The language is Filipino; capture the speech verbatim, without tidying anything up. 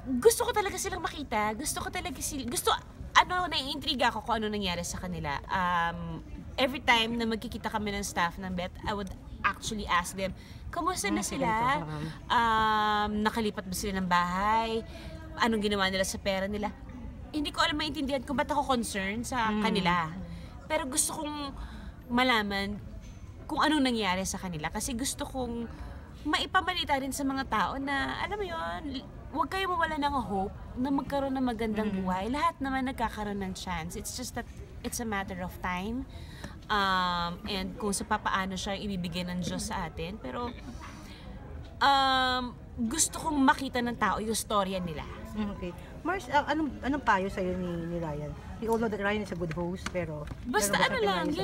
gusto ko talaga silang makita. Gusto ko talaga sila, gusto, ano, naiintriga ako kung ano nangyari sa kanila. Um, every time na magkikita kami ng staff ng Beth, I would actually ask them, kamusta na sila? Um, nakalipat ba sila ng bahay? Anong ginawa nila sa pera nila? Hindi ko alam maintindihan kung ba't ako concerned sa mm. kanila. Pero gusto kong malaman kung anong nangyari sa kanila. Kasi gusto kong maipamalita rin sa mga tao na, alam mo yun, huwag kayo mawala ng hope na magkaroon ng magandang buhay. Mm. Lahat naman nagkakaroon ng chance. It's just that it's a matter of time. Um, and kung sa papaano siya ibibigay ng Diyos sa atin. Pero um, gusto kong makita ng tao yung storya nila. Okay. Mars, uh, anong, anong payo sa'yo ni, ni Ryan? We all know that Ryan is a good host, pero... Basta ano lang,